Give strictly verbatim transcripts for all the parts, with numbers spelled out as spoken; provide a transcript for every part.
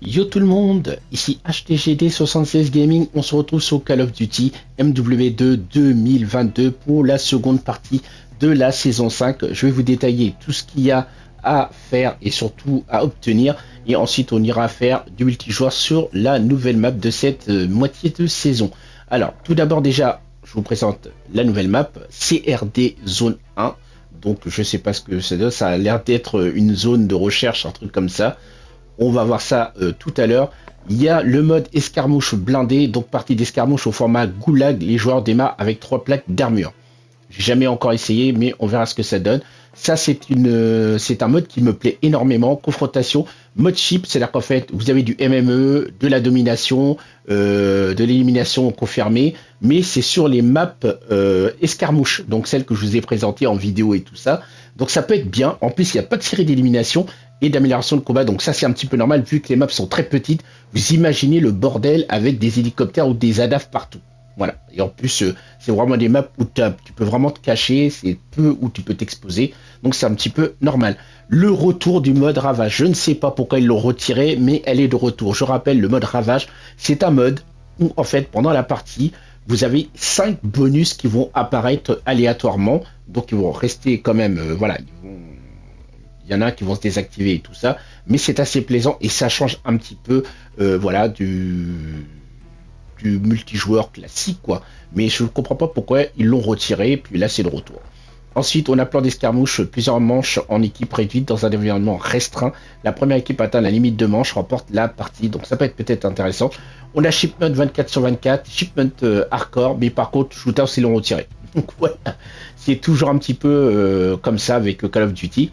Yo tout le monde, ici H T G D soixante-seize Gaming, on se retrouve sur Call of Duty M W deux deux mille vingt-deux pour la seconde partie de la saison cinq. Je vais vous détailler tout ce qu'il y a à faire et surtout à obtenir, et ensuite on ira faire du multijoueur sur la nouvelle map de cette euh, moitié de saison. Alors tout d'abord déjà, je vous présente la nouvelle map, C R D Zone un. Donc je sais pas ce que ça donne, ça a l'air d'être une zone de recherche, un truc comme ça. On va voir ça euh, tout à l'heure. Il y a le mode escarmouche blindé, donc partie d'escarmouche au format goulag. Les joueurs démarrent avec trois plaques d'armure. J'ai jamais encore essayé, mais on verra ce que ça donne. Ça, c'est une, euh, c'est un mode qui me plaît énormément. Confrontation, mode chip, c'est-à-dire qu'en fait, vous avez du M M E, de la domination, euh, de l'élimination confirmée, mais c'est sur les maps euh, escarmouche, donc celles que je vous ai présentées en vidéo et tout ça. Donc ça peut être bien. En plus, il n'y a pas de série d'élimination et d'amélioration de combat, donc ça c'est un petit peu normal vu que les maps sont très petites. Vous imaginez le bordel avec des hélicoptères ou des A D A F partout. Voilà, et en plus euh, c'est vraiment des maps où tu peux vraiment te cacher, c'est peu où tu peux t'exposer, donc c'est un petit peu normal. Le retour du mode ravage, je ne sais pas pourquoi ils l'ont retiré, mais elle est de retour. Je rappelle, le mode ravage, c'est un mode où en fait pendant la partie, vous avez cinq bonus qui vont apparaître aléatoirement, donc ils vont rester quand même, euh, voilà, ils vont... il y en a qui vont se désactiver et tout ça, mais c'est assez plaisant et ça change un petit peu, euh, voilà, du... du multijoueur classique quoi, mais je ne comprends pas pourquoi ils l'ont retiré, puis là c'est le retour. Ensuite on a plan d'escarmouche, plusieurs manches en équipe réduite dans un environnement restreint. La première équipe atteint la limite de manches remporte la partie, donc ça peut être peut-être intéressant. On a shipment vingt-quatre sur vingt-quatre, shipment euh, hardcore, mais par contre shootout ils l'ont retiré. Donc voilà, c'est toujours un petit peu euh, comme ça avec le Call of Duty.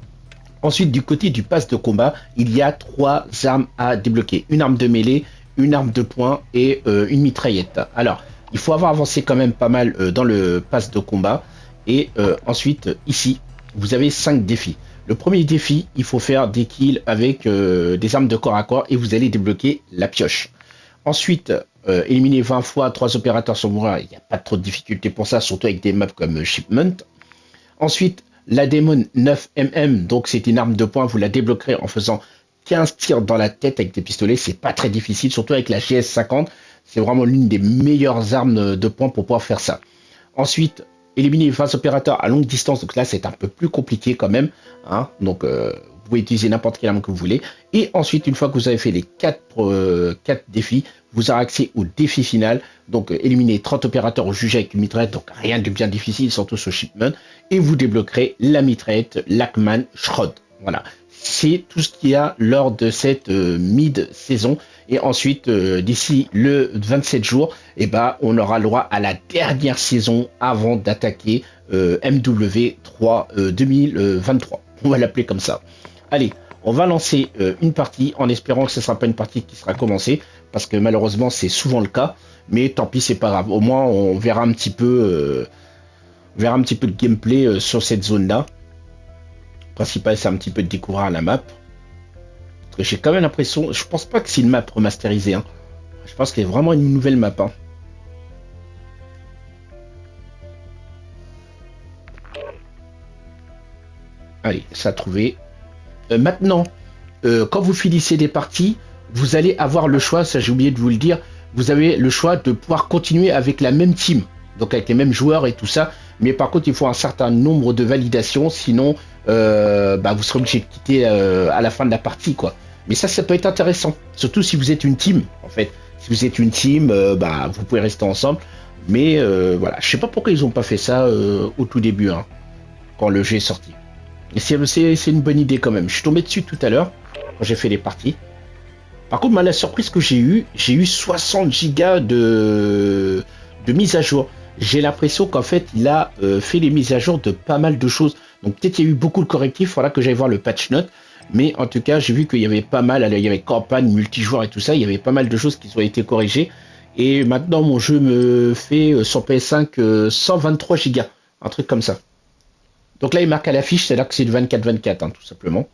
Ensuite du côté du pass de combat, il y a trois armes à débloquer, une arme de mêlée, une arme de poing et euh, une mitraillette. Alors, il faut avoir avancé quand même pas mal euh, dans le pass de combat. Et euh, ensuite, ici, vous avez cinq défis. Le premier défi, il faut faire des kills avec euh, des armes de corps à corps et vous allez débloquer la pioche. Ensuite, euh, éliminer vingt fois trois opérateurs sur mourir. Il n'y a pas trop de difficulté pour ça, surtout avec des maps comme Shipment. Ensuite, la démon neuf M M, donc c'est une arme de poing, vous la débloquerez en faisant quinze tirs dans la tête avec des pistolets. C'est pas très difficile, surtout avec la G S cinquante. C'est vraiment l'une des meilleures armes de poing pour pouvoir faire ça. Ensuite, éliminer vingt opérateurs à longue distance. Donc là, c'est un peu plus compliqué quand même. Hein. Donc, euh, vous pouvez utiliser n'importe quelle arme que vous voulez. Et ensuite, une fois que vous avez fait les quatre euh, défis, vous aurez accès au défi final. Donc, euh, éliminer trente opérateurs au jugé avec une mitraillette. Donc, rien de bien difficile, surtout sur Shipment. Et vous débloquerez la mitraillette Lackman Schrod. Voilà. C'est tout ce qu'il y a lors de cette euh, mid-saison. Et ensuite, euh, d'ici le vingt-sept jours, eh ben, on aura le droit à la dernière saison avant d'attaquer euh, M W trois euh, deux mille vingt-trois. On va l'appeler comme ça. Allez, on va lancer euh, une partie en espérant que ce ne sera pas une partie qui sera commencée. Parce que malheureusement, c'est souvent le cas. Mais tant pis, c'est pas grave. Au moins, on verra un petit peu, euh, on verra un petit peu de gameplay euh, sur cette zone-là. Principal, c'est un petit peu de découvrir la map. Parce que j'ai quand même l'impression, je pense pas que c'est une map remasterisée. Hein. Je pense qu'il y a vraiment une nouvelle map. Hein. Allez, ça a trouvé. Euh, maintenant, euh, quand vous finissez des parties, vous allez avoir le choix, ça j'ai oublié de vous le dire, vous avez le choix de pouvoir continuer avec la même team. Donc avec les mêmes joueurs et tout ça. Mais par contre, il faut un certain nombre de validations, sinon euh, bah, vous serez obligé de quitter euh, à la fin de la partie, quoi. Mais ça, ça peut être intéressant, surtout si vous êtes une team, en fait. Si vous êtes une team, euh, bah, vous pouvez rester ensemble. Mais euh, voilà, je sais pas pourquoi ils ont pas fait ça euh, au tout début, hein, quand le jeu est sorti. Et c'est une bonne idée quand même. Je suis tombé dessus tout à l'heure, quand j'ai fait les parties. Par contre, moi, la surprise que j'ai eue, j'ai eu soixante gigas de, de mise à jour. J'ai l'impression qu'en fait, il a euh, fait les mises à jour de pas mal de choses. Donc peut-être il y a eu beaucoup de correctifs, il faudra que j'aille voir le patch note. Mais en tout cas, j'ai vu qu'il y avait pas mal, il y avait campagne, multijoueur et tout ça, il y avait pas mal de choses qui ont été corrigées. Et maintenant, mon jeu me fait euh, sur P S cinq euh, cent vingt-trois gigas, un truc comme ça. Donc là, il marque à l'affiche, c'est là que c'est du vingt-quatre vingt-quatre, hein, tout simplement.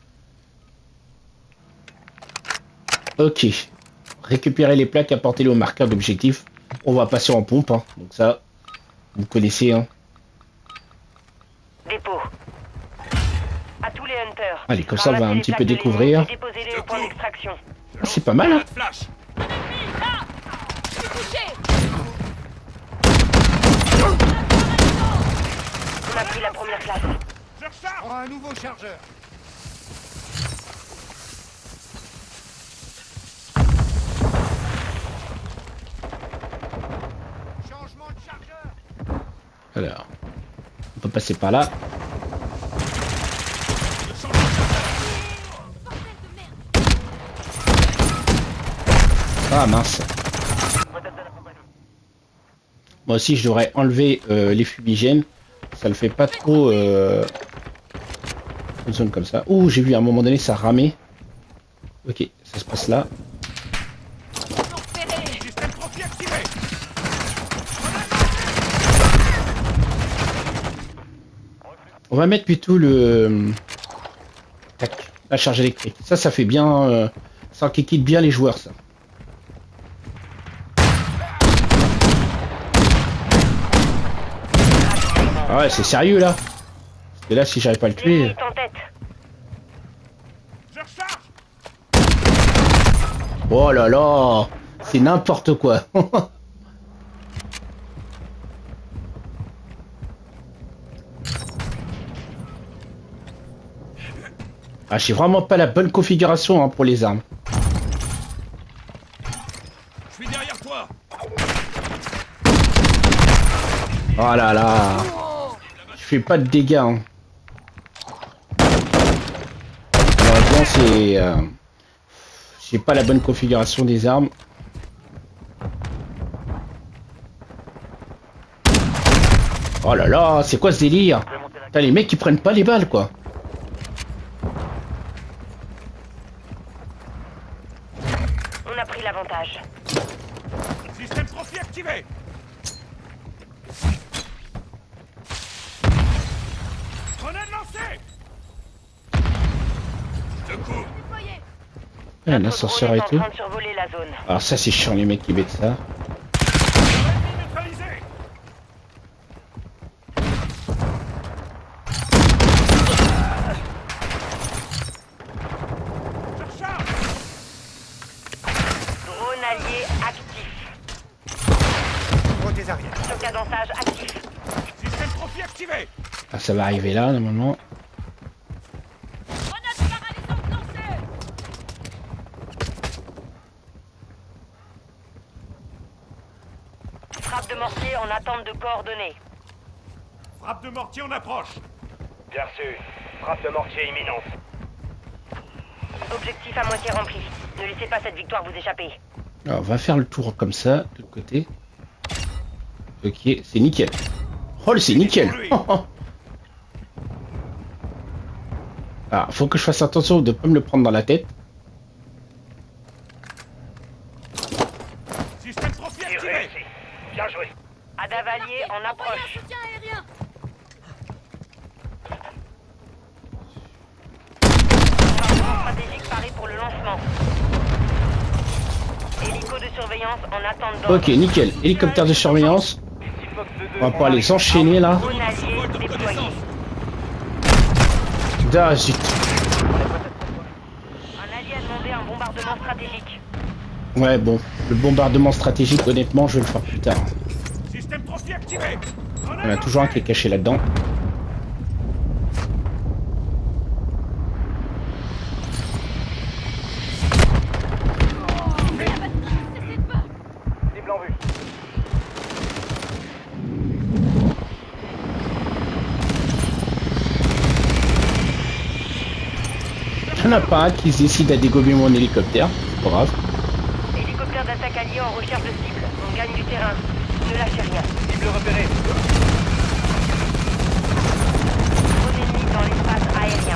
Ok. Récupérer les plaques, apportez-les au marqueur d'objectif. On va passer en pompe, hein. Donc ça, vous connaissez. Hein. Dépôt. À tous les hunters. Allez, comme ça, on va un petit peu découvrir. Déposez-les au point d'extraction. C'est pas mal, hein. On a pris la première classe. Je recharge un nouveau chargeur. Changement de chargeur. Alors, on peut passer par là. Ah mince. Moi aussi je devrais enlever euh, les fumigènes. Ça le fait pas trop euh, une zone comme ça. Ouh, j'ai vu à un moment donné ça ramait. Ok, ça se passe là. On va mettre plutôt le tac, la charge électrique. Ça, ça fait bien, euh, ça enquiquine bien les joueurs, ça. Ah ouais, c'est sérieux là. Parce que là, si j'arrive pas à le tuer. Oh là là, c'est n'importe quoi. Ah, j'ai vraiment pas la bonne configuration hein, pour les armes. Je suis derrière toi. Oh là là. Je fais pas de dégâts. Hein. Alors, bien, c'est... Euh, j'ai pas la bonne configuration des armes. Oh là là, c'est quoi ce délire? Putain, les mecs qui prennent pas les balles, quoi. On a pris l'avantage. Système profil activé. Grenade lancée. Je cours. Ah, un ascenseur et tout. Alors ça c'est chiant les mecs qui mettent ça. Drone allié actif. Cadençage actif. Système profil activé. Ah, ça va arriver là normalement. Frappe de mortier en attente de coordonnées. Frappe de mortier en approche. Bien reçu. Frappe de mortier imminente. Objectif à moitié rempli. Ne laissez pas cette victoire vous échapper. Alors, on va faire le tour comme ça, de l'autre côté. Ok, c'est nickel. Oh, c'est nickel. Oh, oh. Alors, faut que je fasse attention de ne pas me le prendre dans la tête. Système profil activé. Bien joué. Adavalier en approche. Stratégique paré pour le lancement. Hélico de surveillance en attente d'ordre. Ok, nickel. Hélicoptère de surveillance. On va pouvoir les enchaîner là. Drone allié déployé. Ah, zut. Un allié a demandé un bombardement stratégique. Ouais, bon. Le bombardement stratégique, honnêtement, je vais le faire plus tard. Système profil activé. On a toujours un qui est caché là-dedans. Cible en vue. Il n'y en a pas un qui décide à dégommer mon hélicoptère. C'est pas grave. Hélicoptère d'attaque allié en recherche de cible. On gagne du terrain. Ne lâchez rien. Cible repérée. Drone ennemi dans l'espace aérien.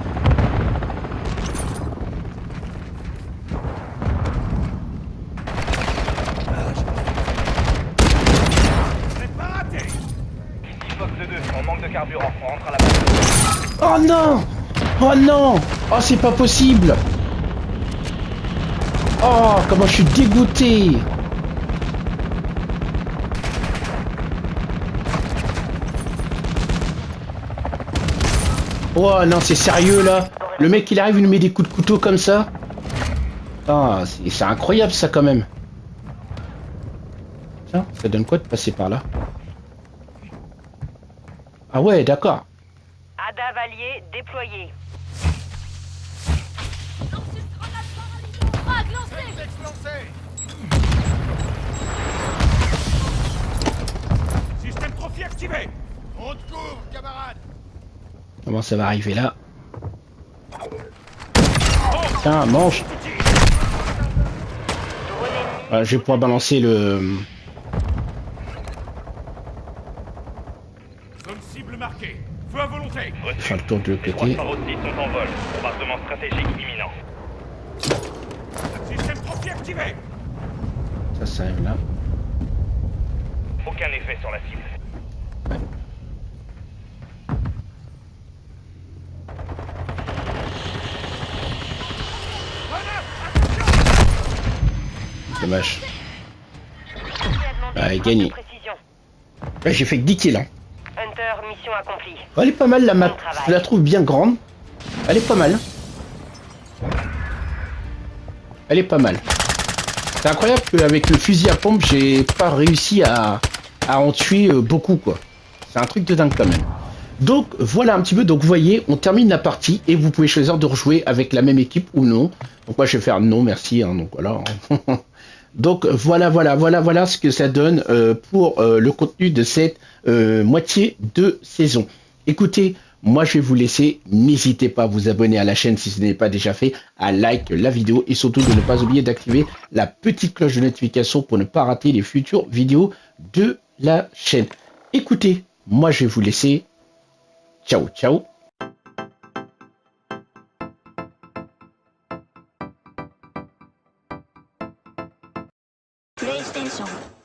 C'est pas raté. Fox deux, on manque de carburant. On rentre à la base. Oh non! Oh non! Oh, c'est pas possible! Oh, comment je suis dégoûté! Oh non, c'est sérieux là? Le mec il arrive, il nous met des coups de couteau comme ça? Ah, c'est c'est incroyable ça quand même. Tiens, ça donne quoi de passer par là? Ah ouais, d'accord. Ada Valier déployé. Système trophy activé. On te couvre, camarade. Comment ça va arriver là? Tiens, mange. Voilà, je vais pouvoir balancer le... Zone cible marquée. Feu à volonté. Faire le tour de l'autre Les trois côté. Sparrow six sont en vol. Bombardement stratégique imminent. Système trophy activé. Ça, ça arrive là. Aucun effet sur la cible. Ouais. Dommage. Ah, gagné. Ouais, j'ai fait que dix kills. Hein. Hunter, mission accomplie. Oh, elle est pas mal la map. Je la trouve bien grande. Elle est pas mal. Elle est pas mal. C'est incroyable qu'avec le fusil à pompe, j'ai pas réussi à, à en tuer beaucoup, quoi. C'est un truc de dingue quand même. Donc voilà un petit peu, donc vous voyez, on termine la partie et vous pouvez choisir de rejouer avec la même équipe ou non. Donc moi je vais faire non merci, hein, donc voilà. Donc voilà, voilà, voilà, voilà ce que ça donne euh, pour euh, le contenu de cette euh, moitié de saison. Écoutez, moi je vais vous laisser, n'hésitez pas à vous abonner à la chaîne si ce n'est pas déjà fait, à like la vidéo et surtout de ne pas oublier d'activer la petite cloche de notification pour ne pas rater les futures vidéos de la chaîne. Écoutez, moi je vais vous laisser. Ciao, ciao. PlayStation